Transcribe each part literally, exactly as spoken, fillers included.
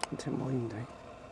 한참 모인다.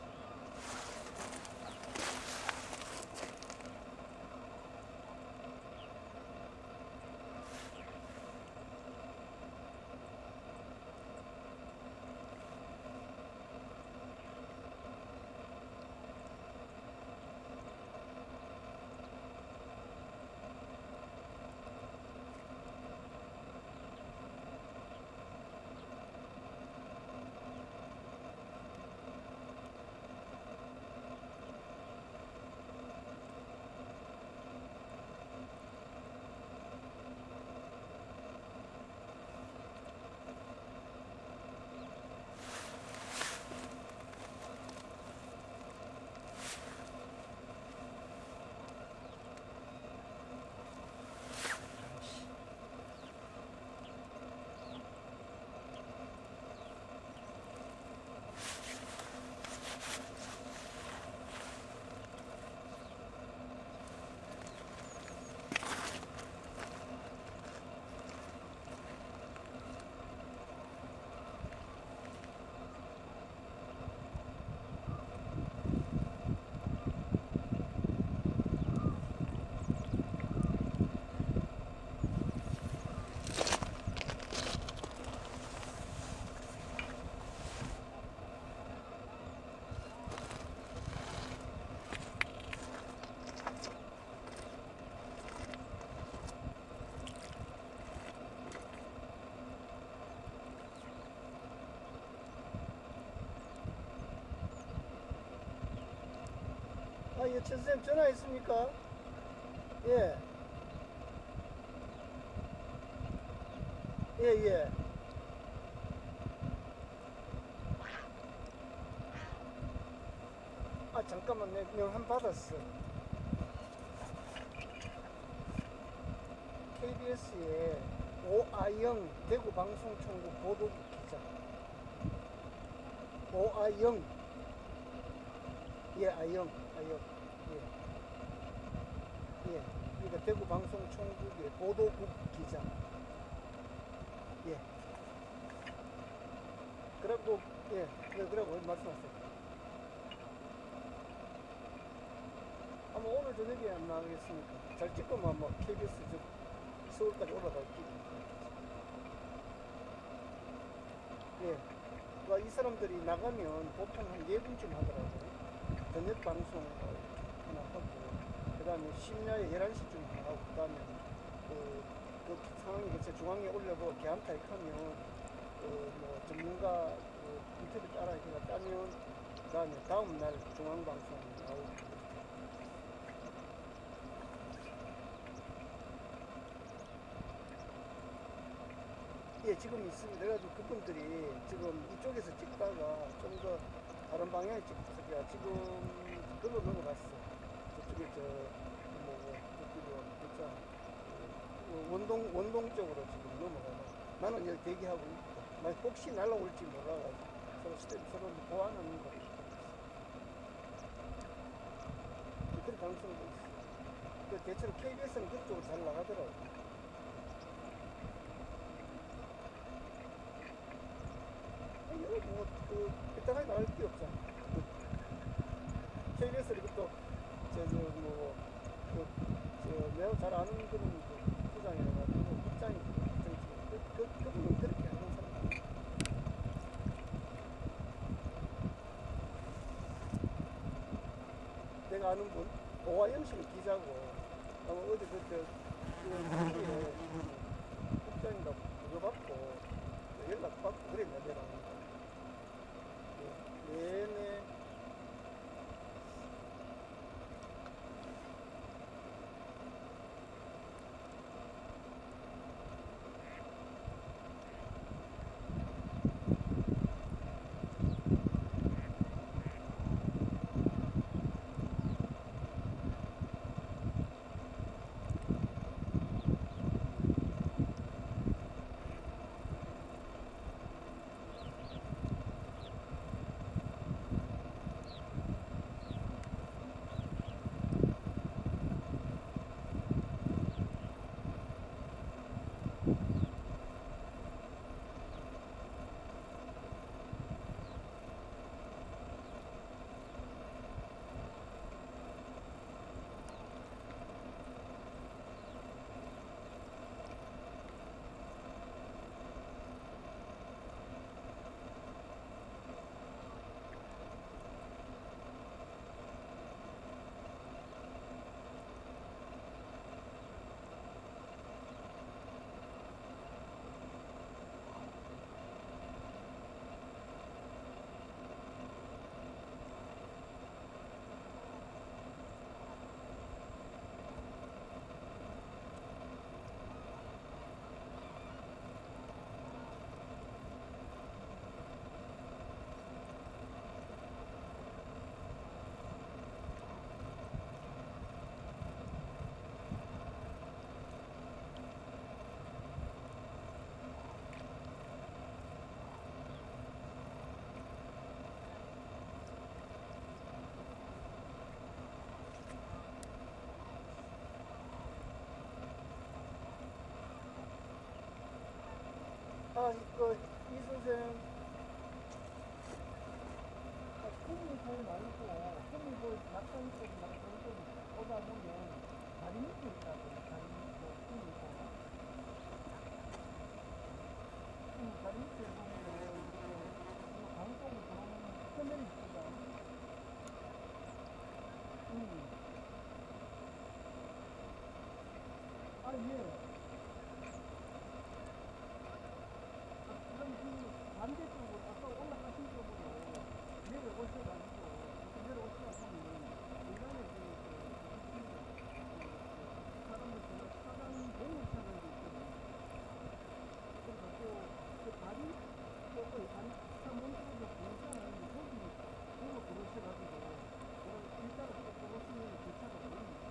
아, 예, 최 선생님 전화 있습니까? 예. 예, 예. 아, 잠깐만, 내 명함 받았어. 케이비에스에 오아영 대구방송총국 보도국 기자. 오아영. 예, 아영, 아영. 예. 예. 그러니까 대구방송총국의 보도국 기자. 예. 그래갖고, 예. 그래갖고 말씀하세요. 아마 오늘 저녁에 안 나가겠습니까? 잘 찍고만 뭐 케이비에스 저 서울까지 올라갈게요. 예. 와, 이 사람들이 나가면 보통 한 네 분쯤 하더라고요. 저녁 방송을 하나 하고, 그 다음에 심야에 열한 시쯤 하고, 그 다음에 그, 그 상황이 그치 중앙에 올려보고 개항타익하면 그 뭐 전문가 그 인터뷰 따라 해가 따면 그 다음에 다음날 중앙방송 나오고. 예, 지금 있습니다. 그래가지고 그분들이 지금 이쪽에서 찍다가 좀 더 다른 방향에 찍다가 지금 그걸로 넘어갔어. 저쪽에 저, 뭐, 저쪽으로, 진짜, 그 원동, 원동 쪽으로 지금 넘어가고. 나는 여기 대기하고 있고. 나 혹시 날아올지 몰라가지고. 서로 스텝, 서로 보완하는 거. 그런 가능성도 있어. 그 대체로 케이비에스는 그쪽으로 잘 나가더라고. 뭐, 그, 삐딱하게 나갈 필요 없잖아. 케이비에스를 또, 저, 저, 뭐, 그, 저, 내가 잘 아는 그런 그 부장이라가지고, 국장이, 국장이, 그, 그, 그분은 그렇게 하는 사람. 내가 아는 분, 오하영 씨는 기자고, 아마 어디 그때, 그, TV에 국장인가 그거 받고, 연락 받고 그랬나, 내가. 네네. 자, 그, 이 선생, 콩이볼 말고, 콩이볼 낙상 쪽, 낙상 쪽 오다 보면, 다리 밑에 있다고, 다리 밑에, 콩이볼. 음, 다리 밑에 보면, 강쪽으로 들어오는 터널이 있거든. 음. 아, 예. 그럼 그 반대쪽으로 아까 올라가신 쪽으로 내려오셔가지고 내려오시다 보면 중간에 그, 그, 그 사람들 그 차량 공유차량도 있거든요. 그래서 그, 그 다리 쪽을 다리 차 멈추고 공유차는 거기 보고 들어오셔가지고 일자로 쭉 들어오시면 그 차가 보입니다.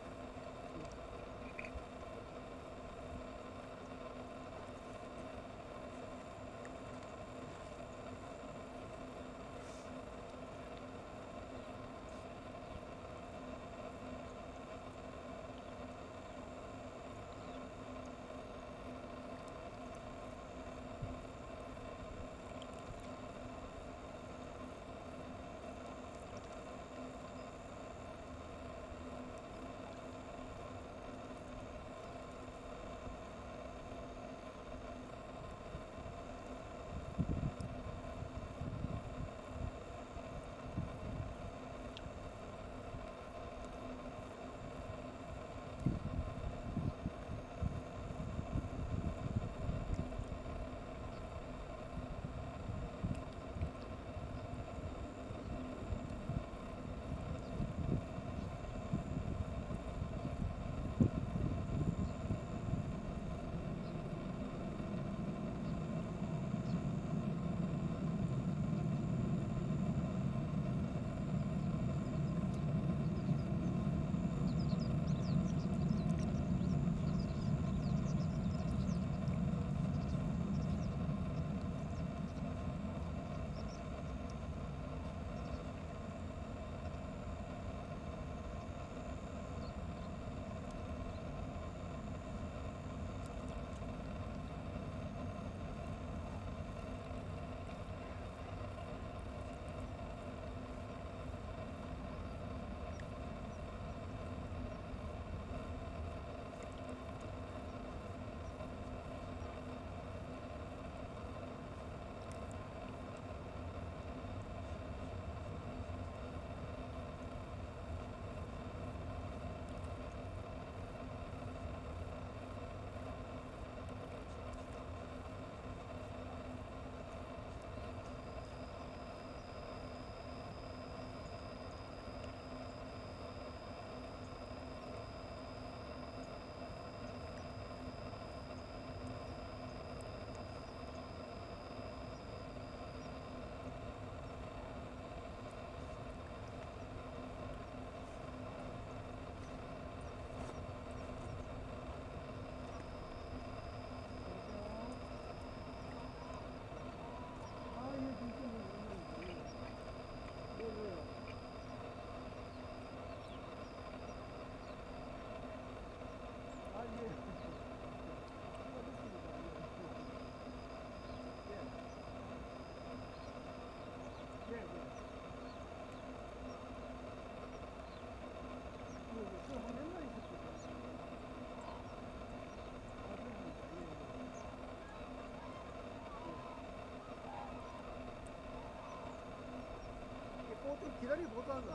기다려보다가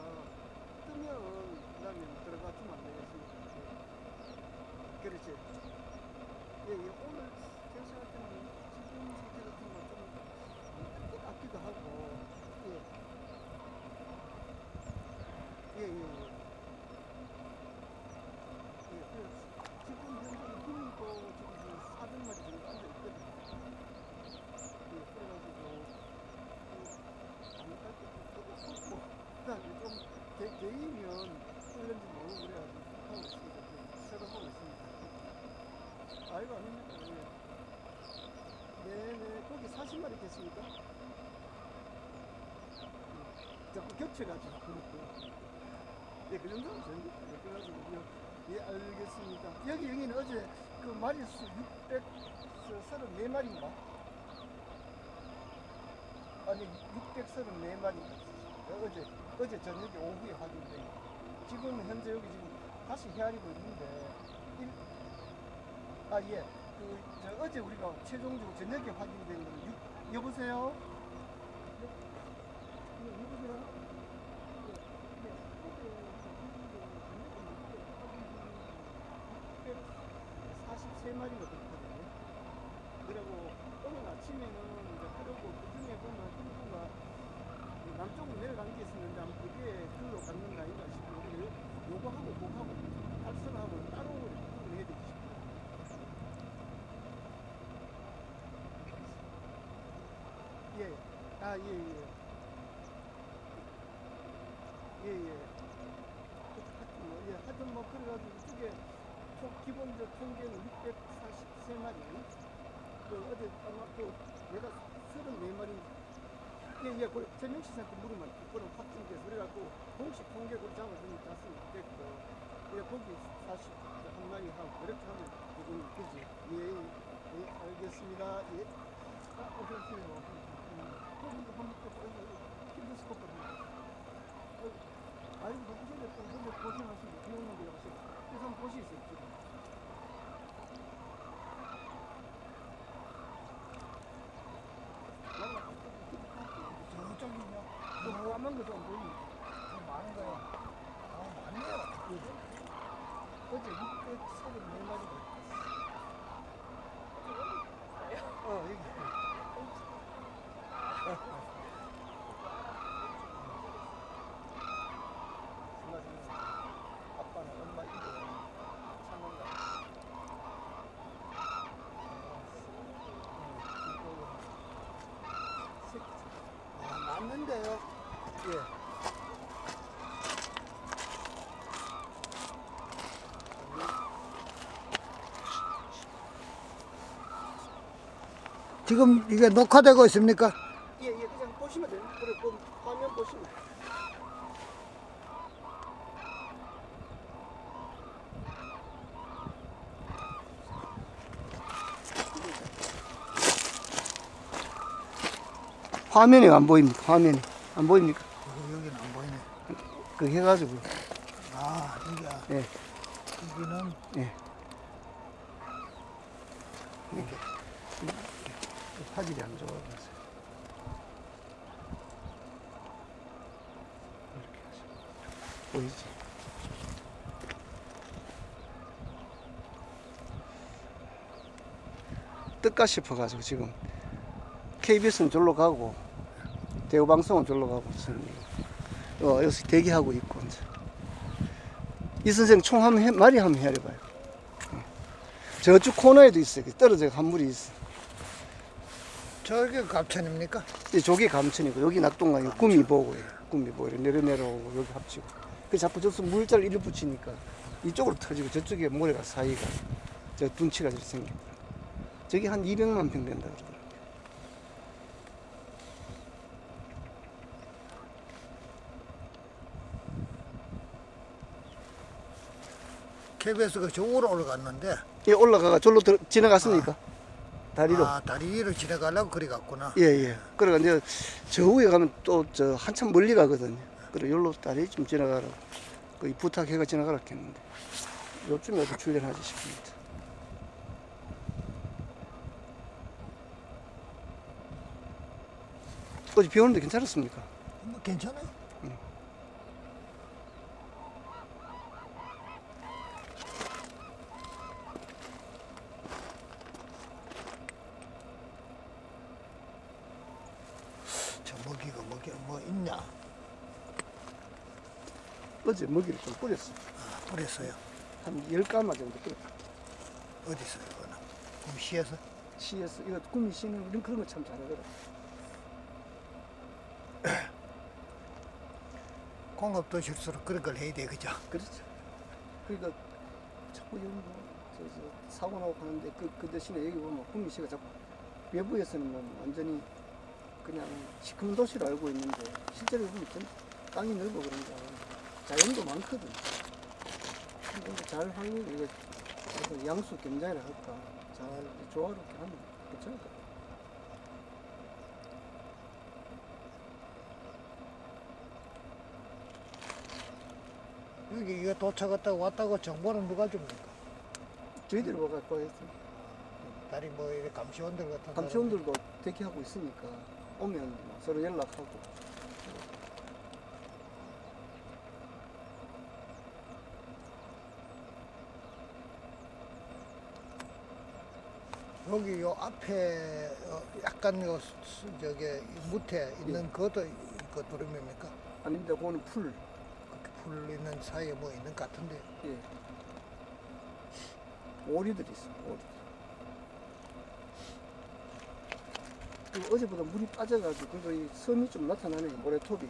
뜨면 그 다음에 들어가주면 안 되겠습니까? 예. 그렇지. 예, 예, 오늘 제가 생각할 때는 지금 상태 같은 건좀 같기도 하고, 예. 예, 예, 예. 예, 그래서 지금 현재 빈도 지금 사백 마리 정도 앉아있거든요. 예, 그래가지고, 그, 안갈 때 좀 쏟고, 그 다음에 좀 개, 개이면 끌는지 모르고 그래가지고 하고 있습니다. 새로 하고 있습니다. 아이고, 아닙니까? 예. 네네, 거기 사십 마리 됐습니까? 예. 자꾸 겹쳐가지고. 예, 그 정도면 됩니다. 예, 그래가지고, 예, 알겠습니다. 여기, 여기는 어제 그 마리수 육백삼십사 마리인가? 아니 육백삼십사 마리 어제 어제 저녁에 오후에 확인돼. 지금 현재 여기 지금 다시 헤아리고 있는데 일, 아 예. 그 저 어제 우리가 최종적으로 저녁에 확인된 건 육, 여보세요? 네, 네, 여보세요? 육백사십삼 마리가 됐거든요. 그리고 오늘 아침에는 이제 그러고 그 중에 보면 인구가 남쪽으로 내려가는 게 있었는데 아마 그게 글로 갔는 거 아닌가 싶어요. 요거하고 그거하고 탈선하고 따로 이렇게 해야 되지 싶어요. 예. 아, 예, 예. 예, 예. 하여튼 뭐, 예, 하여튼 뭐, 그래가지고 이쪽에 총, 기본적 통계는 육백사십삼 마리. 그, 어제 아마 그, 내가 삼십사 마리. 예, 예, 그, 전명 씨한테 물으면, 그거는 확정돼서, 그래갖고, 공식 통계를 잡아주면 짰으면 좋겠고, 예, 거기 사십일 마리 하고, 그렇게 하면, 그거는 그지. 예, 예, 알겠습니다. 예. 아, 어서오세요. 거기도 한번 또, 킨드스코프를 한번. 아이고, 바쁘신데 또 혼자 고생하시고, 비 오는 데 가시고. 그래서 한번 보시겠어요, 지금. 저쪽이요? 저 까만 거 좀 보이네. 많은 거요. 아, 많네요. 어제 육백삼십사 마리가 어, 여기. 아빠는 엄마 이거 찾는다. 아, 맞는데요? 예. 지금 이게 녹화되고 있습니까? 예, 예, 그냥 보시면 돼요. 그래, 그 화면 보시면. 화면이 안 보입니까? 화면이 안 보입니까? 어, 여기는 안 보이네. 그 해가지고. 아, 이게 예, 여기는 예. 이렇게 화질이 안 좋아서 이렇게 하시고 보이지? 뜰까 싶어가지고 지금 케이비에스는 절로 가고 대우방송은 절로 가고 어, 여기서 대기하고 있고 이제. 이 선생 총 한 마리 한번 헤아려봐요. 저쪽 코너에도 있어요. 떨어져 한 물이 있어. 저게 갑천입니까? 저기 감천이고 여기 낙동강이 구미 보고요. 구미 보고 내려 내려오고 여기 합치고. 그 자꾸 저서 물자를 일로 붙이니까 이쪽으로 터지고 저쪽에 모래가 사이가 저 둔치가 이렇게 생겨. 저기 한 이백만 평 된다 그러더라고요. 케이비에스가 저으로 올라갔는데. 예, 올라가가 절로 들어, 지나갔으니까. 아. 다리로. 아, 다리 위로 지나가려고 그래 갔구나. 예, 예. 그러니까 이제 저 위에 가면 또 저 한참 멀리 가거든요. 그래, 여기로 다리 좀 지나가라고. 거의 부탁해가 지나가라 했는데. 요쯤에도 출연하지 싶습니다. 어제 비 오는데 괜찮았습니까? 뭐 괜찮아요. 응. 저 먹이가 먹이 뭐 있냐? 어제 먹이를 좀 뿌렸어요. 아, 뿌렸어요. 한 열 가마 정도 뿌렸어요. 어디서요, 이거는? 그럼 시에서? 시에서, 이거 구미 씨는 이런 그런 거 참 잘하더라고요. 공급도 실수로 그런 걸 해야 돼, 그죠? 그렇죠. 그러니까 자꾸 이런 거, 저, 저, 사고 나고 하는데 그, 그 대신에 여기 보면 구미 씨가 자꾸 외부에서는 완전히 그냥 시커먼 도시로 알고 있는데 실제로 보면 좀 땅이 넓어 그런가 자연도 많거든. 근데 잘 활용, 이거 양수 겸장이라 할까 잘 조화롭게 하면 괜찮을 것 같아요. 여기 이거 도착했다고 왔다고 정보는 누가 줍니까? 저희들이 와갖고 했어요. 다리 뭐 이렇게 감시원들 같은 감시원들도 대기하고 있으니까 오면 서로 연락하고. 사람이. 여기 요 앞에 어, 약간 요 수- 수- 저기 무태 있는 예. 그것도 그 두루미입니까? 아닙니다. 그거는 풀. 그렇게 풀 있는 사이에 뭐 있는 것 같은데. 예. 오리들이 있어요. 오리. 그리고 어제보다 물이 빠져가지고 그리고 이 섬이 좀 나타나네요. 모래톱이.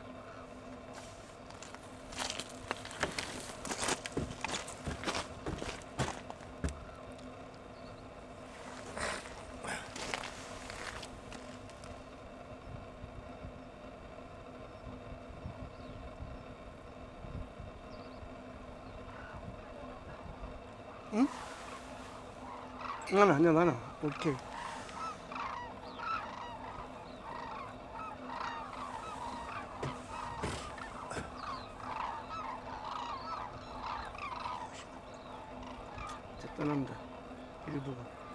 응? 나는 아니야 나는 오케이. 이제 떠납니다. 일부분.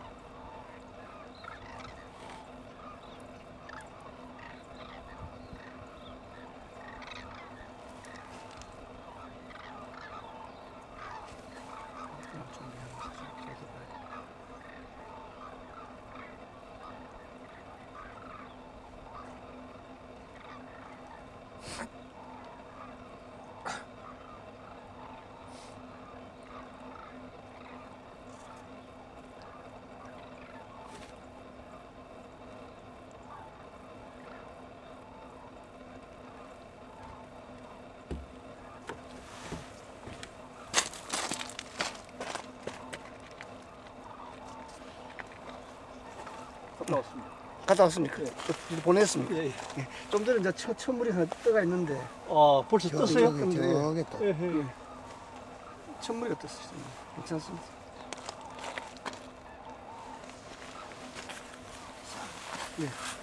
갔다 왔습니다. 갔다 왔습니까? 예. 보냈습니다. 예, 예. 예. 좀 전에 이제 첫, 첫물이 하나 떠가 있는데 아, 벌써 저기, 떴어요? 저기, 예. 저기 또. 예, 예. 첫물이 떴어요. 괜찮습니다. 예.